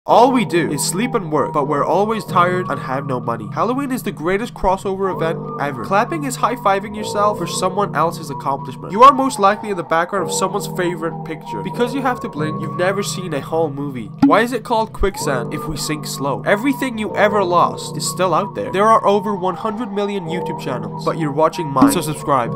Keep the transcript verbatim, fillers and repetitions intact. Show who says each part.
Speaker 1: All we do is sleep and work, but we're always tired and have no money. Halloween is the greatest crossover event ever. Clapping is high-fiving yourself for someone else's accomplishment. You are most likely in the background of someone's favorite picture. Because you have to blink, you've never seen a whole movie. Why is it called quicksand if we sink slow? Everything you ever lost is still out there. There are over one hundred million YouTube channels, but you're watching mine, so subscribe.